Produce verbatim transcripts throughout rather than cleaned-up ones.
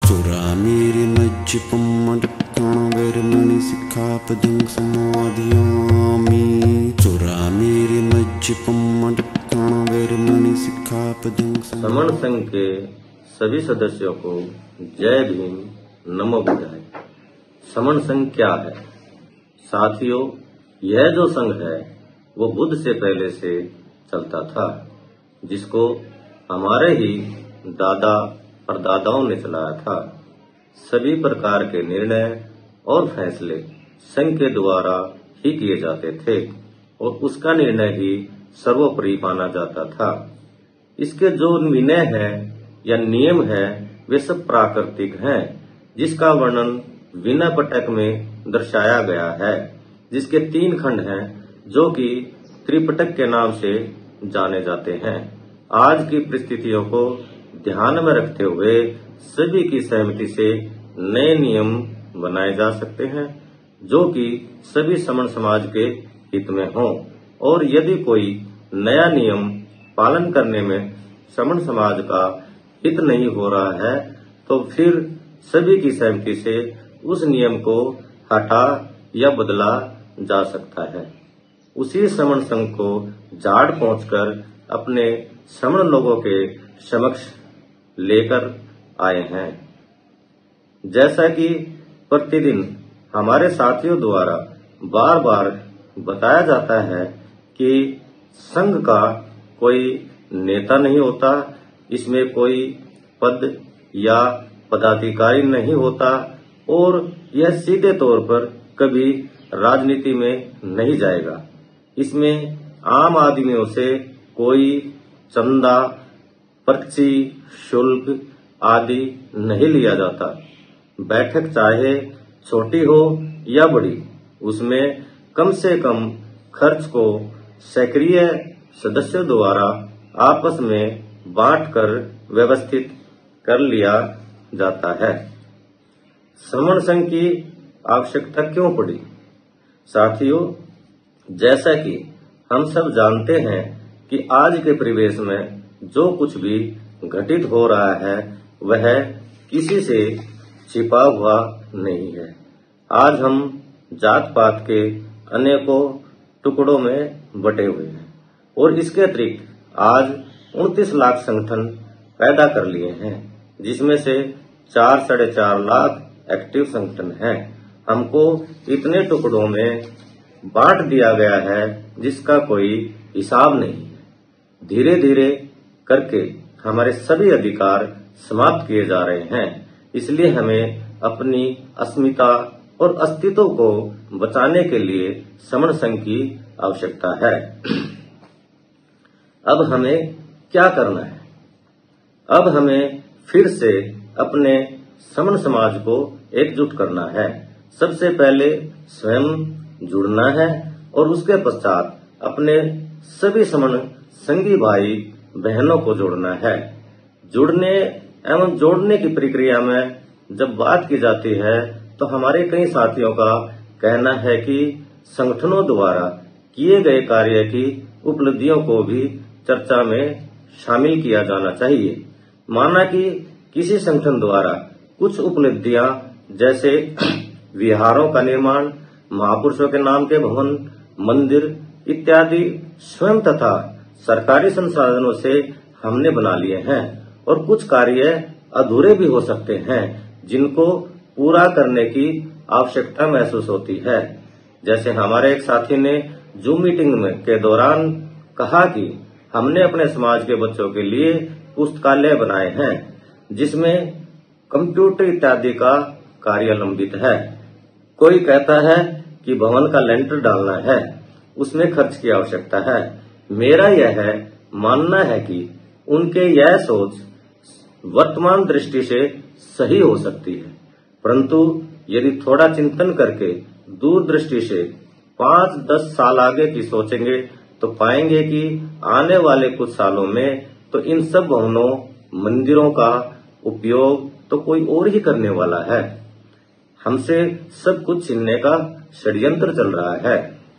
चोरा मेरे मज्ज पम्मडक्कण वेरमणि सिक्खापदं समाधियामि। चोरा मेरे मज्ज पम्मडक्कण वेरमणि सिक्खापदं। समण संघ के सभी सदस्यों को जय भीम, नमो बुद्धाय। समण संघ क्या है? साथियों, यह जो संघ है वो बुद्ध से पहले से चलता था, जिसको हमारे ही दादा परदादाओं ने चलाया था। सभी प्रकार के निर्णय और फैसले संघ के द्वारा ही किए जाते थे और उसका निर्णय ही सर्वोपरि माना जाता था। इसके जो विनय है या नियम है वे सब प्राकृतिक हैं, जिसका वर्णन विनय पिटक में दर्शाया गया है, जिसके तीन खंड हैं जो कि त्रिपिटक के नाम से जाने जाते हैं। आज की परिस्थितियों को ध्यान में रखते हुए सभी की सहमति से नए नियम बनाए जा सकते हैं जो कि सभी समण समाज के हित में हों, और यदि कोई नया नियम पालन करने में समण समाज का हित नहीं हो रहा है तो फिर सभी की सहमति से उस नियम को हटा या बदला जा सकता है। उसी समण संघ को झाड़ पहुंचकर अपने समण लोगों के समक्ष लेकर आए हैं। जैसा कि प्रतिदिन हमारे साथियों द्वारा बार बार बताया जाता है कि संघ का कोई नेता नहीं होता, इसमें कोई पद या पदाधिकारी नहीं होता और यह सीधे तौर पर कभी राजनीति में नहीं जाएगा। इसमें आम आदमियों से कोई चंदा, पर्ची, शुल्क आदि नहीं लिया जाता। बैठक चाहे छोटी हो या बड़ी, उसमें कम से कम खर्च को सक्रिय सदस्यों द्वारा आपस में बांटकर व्यवस्थित कर लिया जाता है। समण संघ की आवश्यकता क्यों पड़ी? साथियों, जैसा कि हम सब जानते हैं कि आज के परिवेश में जो कुछ भी घटित हो रहा है वह किसी से छिपा हुआ नहीं है। आज हम जात पात के अनेकों टुकड़ों में बटे हुए हैं और इसके अतिरिक्त आज उनतीस लाख संगठन पैदा कर लिए हैं, जिसमें से चार साढ़े चार लाख एक्टिव संगठन हैं। हमको इतने टुकड़ों में बांट दिया गया है जिसका कोई हिसाब नहीं। धीरे धीरे करके हमारे सभी अधिकार समाप्त किए जा रहे हैं, इसलिए हमें अपनी अस्मिता और अस्तित्व को बचाने के लिए समण संघ की आवश्यकता है। अब हमें क्या करना है? अब हमें फिर से अपने समण समाज को एकजुट करना है। सबसे पहले स्वयं जुड़ना है और उसके पश्चात अपने सभी समण संगी भाई बहनों को जोड़ना है। जुड़ने एवं जोड़ने की प्रक्रिया में जब बात की जाती है तो हमारे कई साथियों का कहना है कि संगठनों द्वारा किए गए कार्य की उपलब्धियों को भी चर्चा में शामिल किया जाना चाहिए। माना कि किसी संगठन द्वारा कुछ उपलब्धियां जैसे विहारों का निर्माण, महापुरुषों के नाम के भवन, मंदिर इत्यादि स्वयं तथा सरकारी संसाधनों से हमने बना लिए हैं, और कुछ कार्य अधूरे भी हो सकते हैं जिनको पूरा करने की आवश्यकता महसूस होती है। जैसे हमारे एक साथी ने जूम मीटिंग में के दौरान कहा कि हमने अपने समाज के बच्चों के लिए पुस्तकालय बनाए हैं जिसमें कंप्यूटर इत्यादि का कार्य लंबित है। कोई कहता है कि भवन का लेंटर डालना है, उसमें खर्च की आवश्यकता है। मेरा यह है मानना है कि उनके यह सोच वर्तमान दृष्टि से सही हो सकती है, परंतु यदि थोड़ा चिंतन करके दूरदृष्टि से पांच दस साल आगे की सोचेंगे तो पाएंगे कि आने वाले कुछ सालों में तो इन सब भवनों, मंदिरों का उपयोग तो कोई और ही करने वाला है। हमसे सब कुछ छीनने का षड्यंत्र चल रहा है।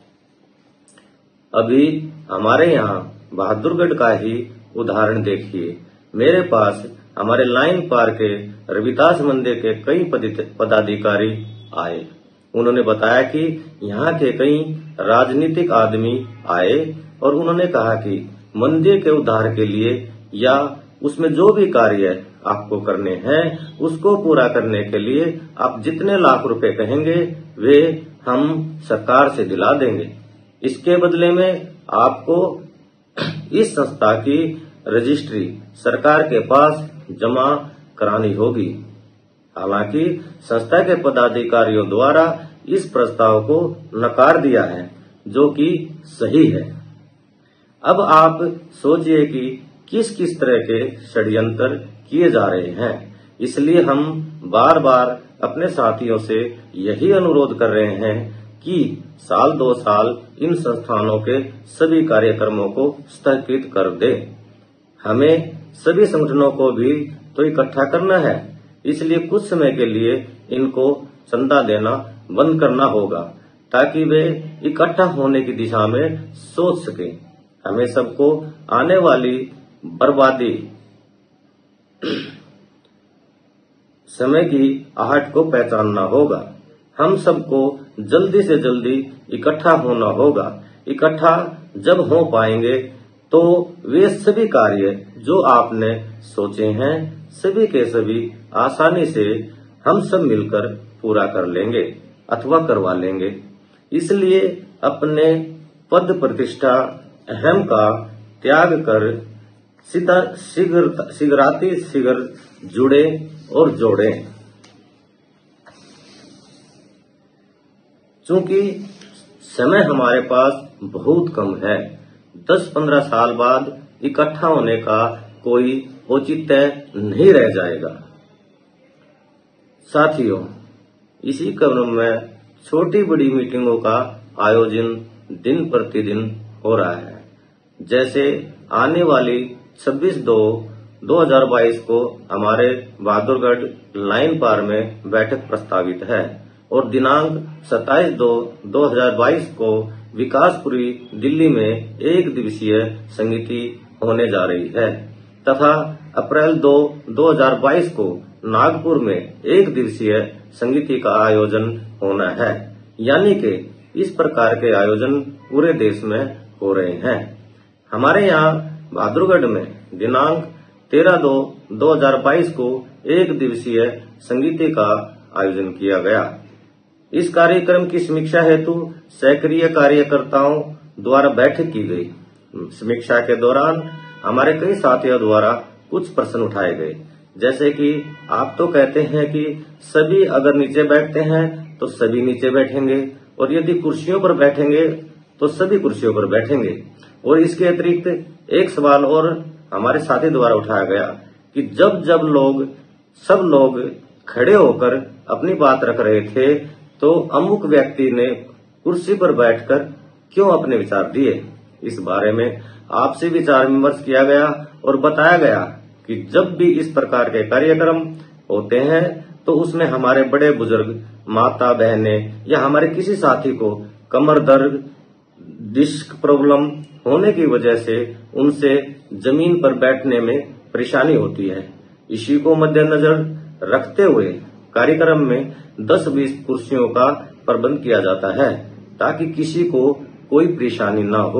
अभी हमारे यहाँ बहादुरगढ़ का ही उदाहरण देखिए। मेरे पास हमारे लाइन पार के रविदास मंदिर के कई पदाधिकारी आए। उन्होंने बताया कि यहाँ के कई राजनीतिक आदमी आए और उन्होंने कहा कि मंदिर के उद्धार के लिए या उसमें जो भी कार्य आपको करने हैं उसको पूरा करने के लिए आप जितने लाख रुपए कहेंगे वे हम सरकार से दिला देंगे। इसके बदले में आपको इस संस्था की रजिस्ट्री सरकार के पास जमा करानी होगी। हालांकि संस्था के पदाधिकारियों द्वारा इस प्रस्ताव को नकार दिया है, जो कि सही है। अब आप सोचिए कि किस किस तरह के षड्यंत्र किए जा रहे हैं। इसलिए हम बार बार अपने साथियों से यही अनुरोध कर रहे हैं कि साल दो साल इन संस्थानों के सभी कार्यक्रमों को स्थगित कर दे। हमें सभी संगठनों को भी तो इकट्ठा करना है, इसलिए कुछ समय के लिए इनको चंदा देना बंद करना होगा ताकि वे इकट्ठा होने की दिशा में सोच सके। हमें सबको आने वाली बर्बादी समय की आहट को पहचानना होगा। हम सबको जल्दी से जल्दी इकट्ठा होना होगा। इकट्ठा जब हो पाएंगे तो वे सभी कार्य जो आपने सोचे हैं सभी के सभी आसानी से हम सब मिलकर पूरा कर लेंगे अथवा करवा लेंगे। इसलिए अपने पद प्रतिष्ठा अहम का त्याग कर सीधा शीघ्र शीघ्राति शीघ्र जुड़े और जोड़े। चूंकि समय हमारे पास बहुत कम है, दस पंद्रह साल बाद इकट्ठा होने का कोई औचित्य नहीं रह जाएगा। साथियों, इसी क्रम में छोटी बड़ी मीटिंगों का आयोजन दिन प्रतिदिन हो रहा है। जैसे आने वाली छब्बीस दो दो हजार बाईस को हमारे बहादुरगढ़ लाइन पार में बैठक प्रस्तावित है और दिनांक सत्ताईस दो दो हजार बाईस को विकासपुरी दिल्ली में एक दिवसीय संगीति होने जा रही है तथा अप्रैल दो दो हजार बाईस को नागपुर में एक दिवसीय संगीति का आयोजन होना है। यानी कि इस प्रकार के आयोजन पूरे देश में हो रहे हैं। हमारे यहाँ बहादुरगढ़ में दिनांक तेरह दो दो हजार बाईस को एक दिवसीय संगीति का आयोजन किया गया। इस कार्यक्रम की समीक्षा हेतु सक्रिय कार्यकर्ताओं द्वारा बैठक की गई। समीक्षा के दौरान हमारे कई साथियों द्वारा कुछ प्रश्न उठाए गए, जैसे कि आप तो कहते हैं कि सभी अगर नीचे बैठते हैं तो सभी नीचे बैठेंगे और यदि कुर्सियों पर बैठेंगे तो सभी कुर्सियों पर बैठेंगे। और इसके अतिरिक्त एक सवाल और हमारे साथी द्वारा उठाया गया कि जब जब लोग सब लोग खड़े होकर अपनी बात रख रहे थे तो अमुक व्यक्ति ने कुर्सी पर बैठकर क्यों अपने विचार दिए। इस बारे में आपसे विचार विमर्श किया गया और बताया गया कि जब भी इस प्रकार के कार्यक्रम होते हैं तो उसमें हमारे बड़े बुजुर्ग, माता बहनें या हमारे किसी साथी को कमर दर्द, डिस्क प्रॉब्लम होने की वजह से उनसे जमीन पर बैठने में परेशानी होती है। इसी को मद्देनजर रखते हुए कार्यक्रम में दस बीस कुर्सियों का प्रबंध किया जाता है ताकि किसी को कोई परेशानी न हो।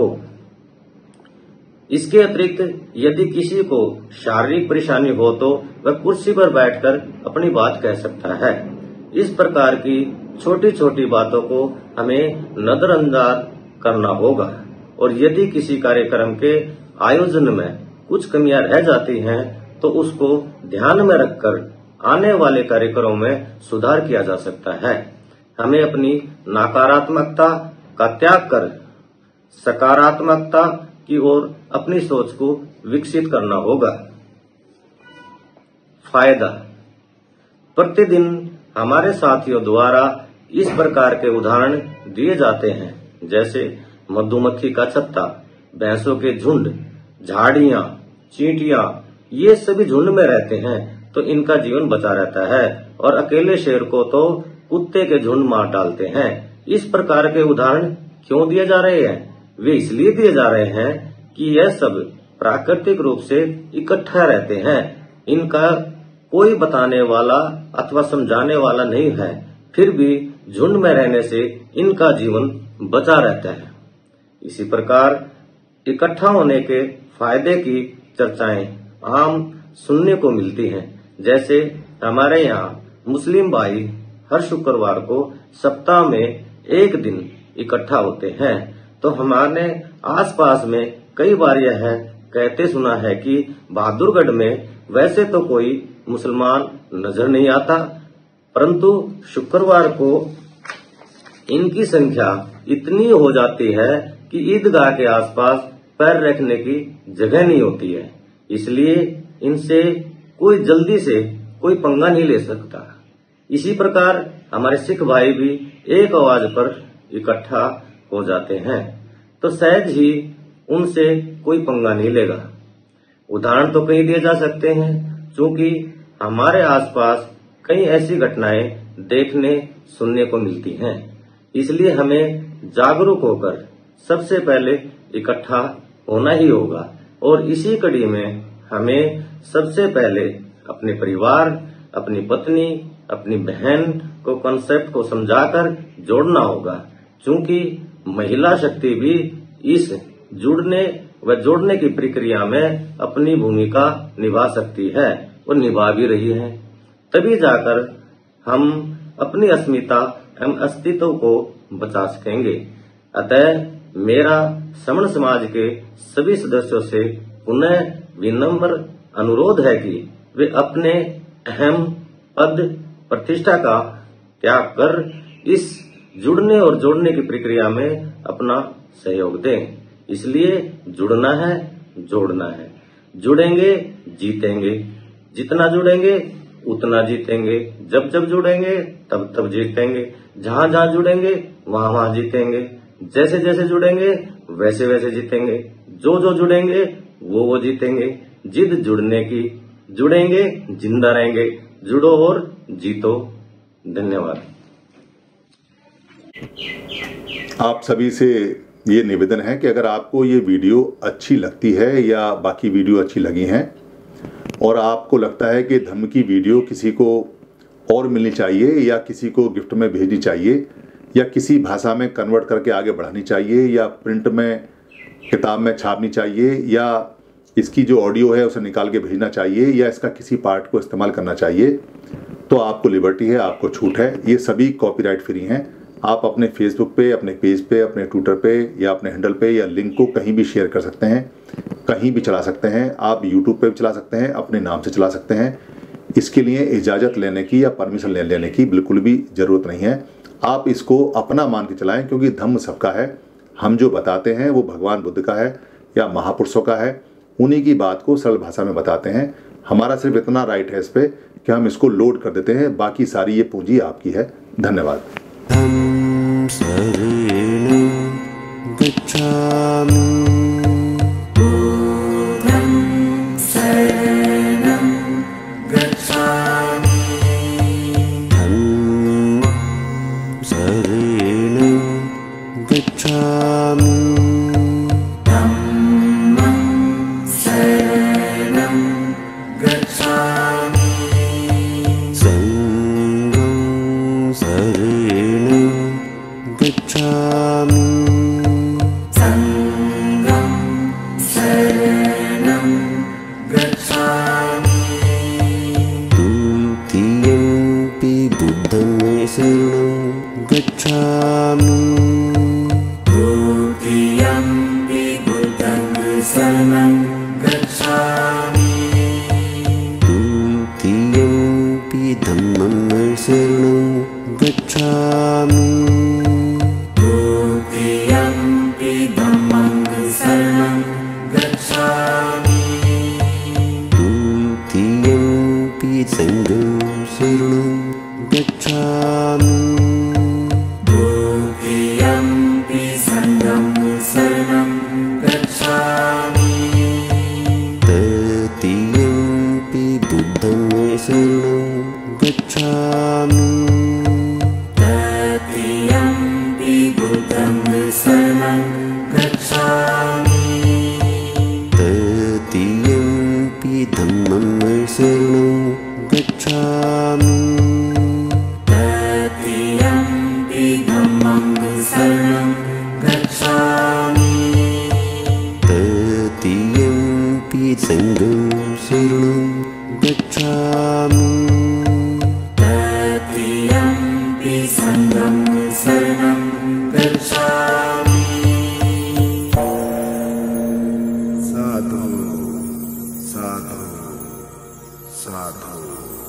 इसके अतिरिक्त यदि किसी को शारीरिक परेशानी हो तो वह कुर्सी पर बैठकर अपनी बात कह सकता है। इस प्रकार की छोटी छोटी बातों को हमें नजरअंदाज करना होगा और यदि किसी कार्यक्रम के आयोजन में कुछ कमियां रह जाती हैं तो उसको ध्यान में रखकर आने वाले कार्यक्रमों में सुधार किया जा सकता है। हमें अपनी नकारात्मकता का त्याग कर सकारात्मकता की ओर अपनी सोच को विकसित करना होगा। फायदा, प्रतिदिन हमारे साथियों द्वारा इस प्रकार के उदाहरण दिए जाते हैं, जैसे मधुमक्खी का छत्ता, भैंसों के झुंड, झाड़ियां, चींटियां, ये सभी झुंड में रहते हैं तो इनका जीवन बचा रहता है और अकेले शेर को तो कुत्ते के झुंड मार डालते हैं। इस प्रकार के उदाहरण क्यों दिए जा रहे हैं? वे इसलिए दिए जा रहे हैं कि यह सब प्राकृतिक रूप से इकट्ठा रहते हैं इनका कोई बताने वाला अथवा समझाने वाला नहीं है, फिर भी झुंड में रहने से इनका जीवन बचा रहता है। इसी प्रकार इकट्ठा होने के फायदे की चर्चाएं आम सुनने को मिलती हैं। जैसे हमारे यहाँ मुस्लिम भाई हर शुक्रवार को सप्ताह में एक दिन इकट्ठा होते हैं, तो हमारे आसपास में कई बार यह कहते सुना है कि बहादुरगढ़ में वैसे तो कोई मुसलमान नजर नहीं आता, परंतु शुक्रवार को इनकी संख्या इतनी हो जाती है कि ईदगाह के आसपास पैर रखने की जगह नहीं होती है। इसलिए इनसे कोई जल्दी से कोई पंगा नहीं ले सकता। इसी प्रकार हमारे सिख भाई भी एक आवाज पर इकट्ठा हो जाते हैं, तो सहज ही उनसे कोई पंगा नहीं लेगा। उदाहरण तो कई दिए जा सकते हैं, क्योंकि हमारे आसपास कई ऐसी घटनाएं देखने सुनने को मिलती हैं। इसलिए हमें जागरूक होकर सबसे पहले इकट्ठा होना ही होगा, और इसी कड़ी में हमें सबसे पहले अपने परिवार, अपनी पत्नी, अपनी बहन को कॉन्सेप्ट को समझाकर जोड़ना होगा, क्योंकि महिला शक्ति भी इस जुड़ने व जोड़ने की प्रक्रिया में अपनी भूमिका निभा सकती है और निभा भी रही है। तभी जाकर हम अपनी अस्मिता एवं अस्तित्व को बचा सकेंगे। अतः मेरा समण समाज के सभी सदस्यों से पुनः विनम्र अनुरोध है कि वे अपने अहम पद प्रतिष्ठा का त्याग कर इस जुड़ने और जोड़ने की प्रक्रिया में अपना सहयोग दें। इसलिए जुड़ना है, जोड़ना है। जुड़ेंगे जीतेंगे, जितना जुड़ेंगे उतना जीतेंगे, जब जब जुड़ेंगे तब तब जीतेंगे, जहां जहां जुड़ेंगे वहां वहां जीतेंगे, जैसे जैसे जुड़ेंगे वैसे वैसे जीतेंगे, जो जो जुड़ेंगे वो वो जीतेंगे। जिद जुड़ने की, जुड़ेंगे जिंदा रहेंगे, जुड़ो और जीतो। धन्यवाद। आप सभी से ये निवेदन है कि अगर आपको ये वीडियो अच्छी लगती है या बाकी वीडियो अच्छी लगी हैं और आपको लगता है कि धम्म की वीडियो किसी को और मिलनी चाहिए या किसी को गिफ्ट में भेजनी चाहिए या किसी भाषा में कन्वर्ट करके आगे बढ़ानी चाहिए या प्रिंट में किताब में छापनी चाहिए या इसकी जो ऑडियो है उसे निकाल के भेजना चाहिए या इसका किसी पार्ट को इस्तेमाल करना चाहिए, तो आपको लिबर्टी है, आपको छूट है। ये सभी कॉपीराइट फ्री हैं। आप अपने फेसबुक पे, अपने पेज पे, अपने ट्विटर पे या अपने हैंडल पे या लिंक को कहीं भी शेयर कर सकते हैं, कहीं भी चला सकते हैं। आप यूट्यूब पे भी चला सकते हैं, अपने नाम से चला सकते हैं। इसके लिए इजाज़त लेने की या परमिशन ले लेने की बिल्कुल भी ज़रूरत नहीं है। आप इसको अपना मान के चलाएं, क्योंकि धम्म सबका है। हम जो बताते हैं वो भगवान बुद्ध का है या महापुरुषों का है, उन्हीं की बात को सरल भाषा में बताते हैं। हमारा सिर्फ इतना राइट है इस पर कि हम इसको लोड कर देते हैं, बाकी सारी ये पूंजी आपकी है। धन्यवाद। धम्म शरणं गच्छामि। बुद्धं शरणं गच्छामि। धम्मं शरणं गच्छामि। धम्मं शरणं गच्छामि। संघं शरणं गच्छामि। संघं समयेऽपि सङ्गं शरणं गच्छामि। साधु साधु साधु।